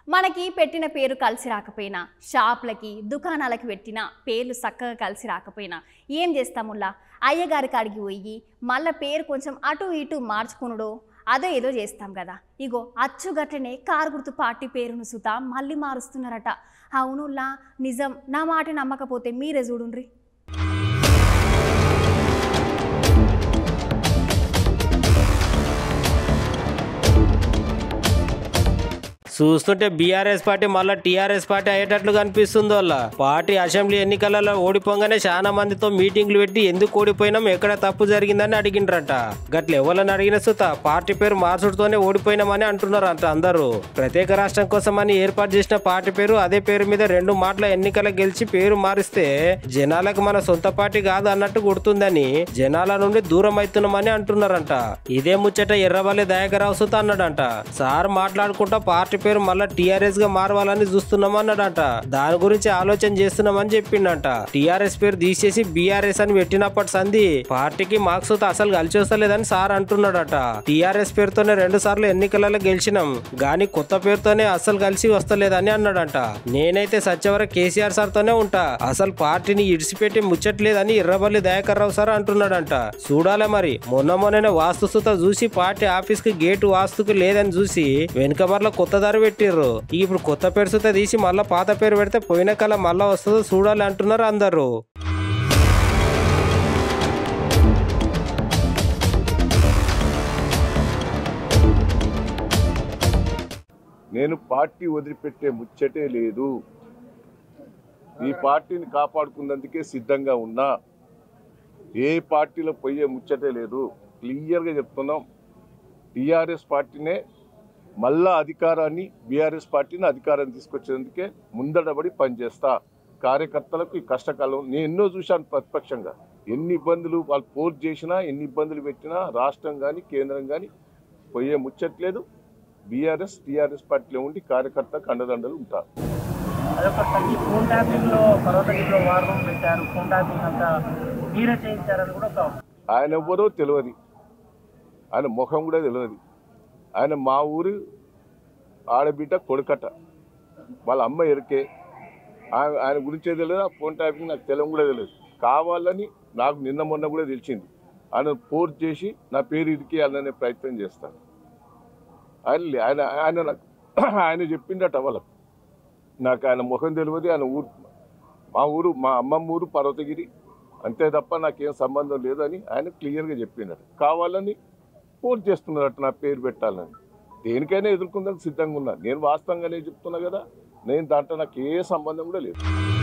మనకి పెట్టిన పేరు కలిసి రాకపోయినా, షాపులకి దుకాణాలకి పెట్టిన పేర్లు చక్కగా కలిసి రాకపోయినా ఏం చేస్తాముల్లా? అయ్యగారి కాడికి పోయి మళ్ళీ పేరు కొంచెం అటు ఇటు మార్చుకునుడో అదో ఏదో చేస్తాం కదా. ఇగో అచ్చుగట్లనే కారు గుర్తు పార్టీ పేరును సుతా మళ్ళీ మారుస్తున్నారట. అవునుల్లా, నిజం. నా మాట నమ్మకపోతే మీరే చూడుండ్రి. చూస్తుంటే బీఆర్ఎస్ పార్టీ మళ్ళీ టీఆర్ఎస్ పార్టీ అయ్యేటట్లు కనిపిస్తుంది. వాళ్ళ పార్టీ అసెంబ్లీ ఎన్నికలలో ఓడిపోగానే చాలా మందితో మీటింగ్లు పెట్టి ఎందుకు ఓడిపోయినాం, ఎక్కడ తప్పు జరిగిందని అడిగిండ్రట. గట్ల ఎవరిని అడిగిన సుత పార్టీ పేరు మార్చుడుతోనే ఓడిపోయినామని అంటున్నారు అంట అందరూ. ప్రత్యేక రాష్ట్రం కోసమని ఏర్పాటు చేసిన పార్టీ పేరు అదే పేరు మీద 2 మాటల ఎన్నికల గెలిచి పేరు మారిస్తే జనాలకు మన సొంత పార్టీ కాదు అన్నట్టు గుర్తుందని జనాల నుండి దూరం అవుతున్నామని అంటున్నారంట. ఇదే ముచ్చట ఎర్రవల్లి దయాకర్రావు సుత అన్నాడంట. సార్ మాట్లాడుకుంటా పార్టీ పేరు మళ్ళా టీఆర్ఎస్ గా మారవాలని చూస్తున్నామన్నాడట. దాని గురించి ఆలోచన చేస్తున్నామని చెప్పిండట. టీఆర్ఎస్ పేరు తీసేసి బీఆర్ఎస్ అని పెట్టినప్పటి సంధి పార్టీకి మార్క్స్ అసలు కలిసి వస్తలేదని సార్ అంటున్నాడట. టీఆర్ఎస్ పేరుతోనే 2 సార్లు ఎన్నికలలో గెలిచినాం గాని కొత్త పేరుతోనే అసలు కలిసి వస్తలేదని అన్నాడంట. నేనైతే సత్యవర కేసీఆర్ సార్ తోనే ఉంటా, అసలు పార్టీని ఇడిసిపెట్టి ముచ్చట్లేదని ఎర్రబల్లి దయాకర్రావు సార్ అంటున్నాడంట. చూడాలే మరి. మొన్ననే వాస్తుసుత చూసి పార్టీ ఆఫీస్ కి గేటు వాస్తుకు లేదని చూసి వెనుకబర్ల కొత్త దారి పెట్టిర్రు. ఇప్పుడు కొత్త పేరు సుత తీసి మళ్ళా పాత పేరు పెడితే పోయిన కాలం మళ్ళా వస్తుందో చూడాలి అంటున్నారు అందరూ. నేను పార్టీ వదిలిపెట్టే ముచ్చటే లేదు. ఈ పార్టీని కాపాడుకున్నందుకే సిద్ధంగా ఉన్నా. ఏ పార్టీలో పోయే ముచ్చటే లేదు. క్లియర్గా చెప్తున్నాం. టీఆర్ఎస్ పార్టీనే మళ్ళా అధికారాన్ని, బీఆర్ఎస్ పార్టీని అధికారాన్ని తీసుకొచ్చేందుకే ముందడబడి పనిచేస్తా. కార్యకర్తలకు ఈ కష్టకాలం నేను ఎన్నో చూశాను. ప్రతిపక్షంగా ఎన్ని ఇబ్బందులు వాళ్ళు పోస్ట్ చేసినా, ఎన్ని ఇబ్బందులు పెట్టినా రాష్ట్రం కానీ కేంద్రం కానీ పోయే ముచ్చట్లేదు. బీఆర్ఎస్ టీఆర్ఎస్ పార్టీలో ఉండి కార్యకర్తకు అండదండలు ఉంటారు. ఆయన ఎవ్వరో తెలియదు, ఆయన ముఖం కూడా తెలియదు. ఆయన మా ఊరు ఆడబిడ్డ కొడుకట, వాళ్ళ అమ్మ ఎరికే. ఆయన గురించే తెలియదు. ఆ ఫోన్ ట్యాపింగ్ నాకు తెలియదు కూడా తెలియదు. కావాలని నాకు నిన్న మొన్న కూడా తెలిసింది. ఆయన పోస్ట్ చేసి నా పేరు ఇరికేయాలనే ప్రయత్నం చేస్తాను. ఆయన ఆయన ఆయన చెప్పిండట వాళ్ళకు. నాకు ఆయన ముఖం తెలియదు. ఆయన ఊరు మా ఊరు, మా అమ్మమ్మ ఊరు పర్వతగిరి, అంతే తప్ప నాకేం సంబంధం లేదని ఆయన క్లియర్గా చెప్పిండట. కావాలని పోస్ట్ చేస్తున్నారట నా పేరు పెట్టాలని. దేనికైనా ఎదుర్కొందని సిద్ధంగా ఉన్నా. నేను వాస్తవంగానే చెప్తున్నా కదా. నేను దాంట్లో నాకు ఏ సంబంధం కూడా లేదు.